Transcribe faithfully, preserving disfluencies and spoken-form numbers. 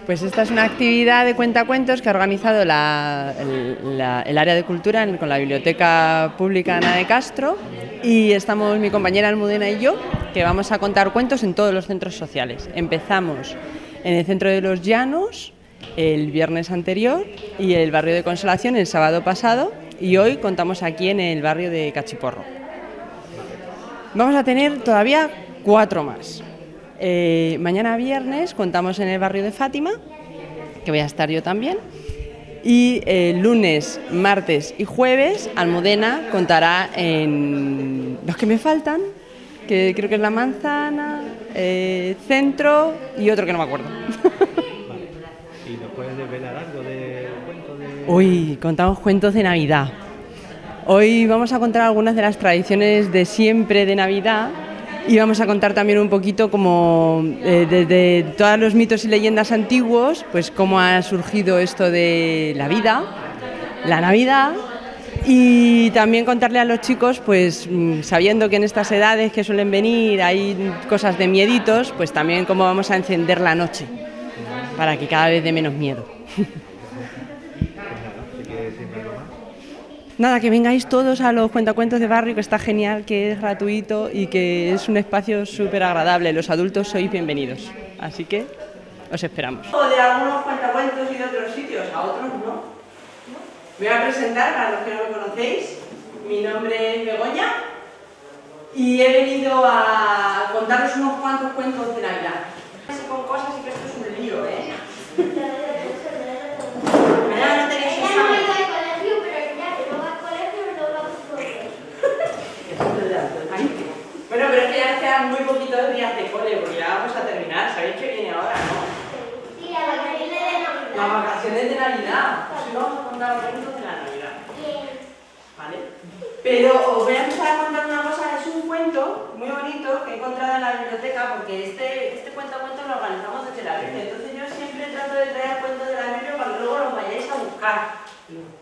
Pues esta es una actividad de cuentacuentos que ha organizado la, el, la, el área de cultura con la Biblioteca Pública Ana de Castro, y estamos mi compañera Almudena y yo, que vamos a contar cuentos en todos los centros sociales. Empezamos en el Centro de los Llanos el viernes anterior y el barrio de Consolación el sábado pasado, y hoy contamos aquí en el barrio de Cachiporro. Vamos a tener todavía cuatro más. Eh, mañana viernes contamos en el barrio de Fátima, que voy a estar yo también, y eh, lunes, martes y jueves Almudena contará en los que me faltan, que creo que es La Manzana, eh, Centro y otro que no me acuerdo. Vale. ¿Y nos puedes desvelar algo de cuentos de...? Hoy contamos cuentos de Navidad. Hoy vamos a contar algunas de las tradiciones de siempre de Navidad. Y vamos a contar también un poquito como eh, desde todos los mitos y leyendas antiguos, pues cómo ha surgido esto de la vida, la Navidad, y también contarle a los chicos, pues sabiendo que en estas edades que suelen venir hay cosas de mieditos, pues también cómo vamos a encender la noche, para que cada vez dé menos miedo. Nada, que vengáis todos a los cuentacuentos de barrio, que está genial, que es gratuito y que es un espacio súper agradable. Los adultos sois bienvenidos, así que os esperamos. De algunos cuentacuentos y de otros sitios, a otros no. Me voy a presentar para los que no me conocéis. Mi nombre es Begoña y he venido a contaros unos cuantos cuentos de Navidad. Así con cosas y que esto es un lío, ¿eh? Mañana no tenéis examen. Bueno, pero es que ya nos quedan muy poquitos días de cole, porque ya vamos a terminar. ¿Sabéis que viene ahora, no? Sí, las vacaciones de Navidad. Las vacaciones de Navidad. Pues hoy vamos a contar cuentos de la Navidad. Bien. ¿Vale? Pero os voy a empezar a contar una cosa. Es un cuento muy bonito que he encontrado en la biblioteca, porque este, este cuento-cuento lo organizamos desde la Biblia. Entonces yo siempre trato de traer cuentos de la Biblia para que luego los vayáis a buscar.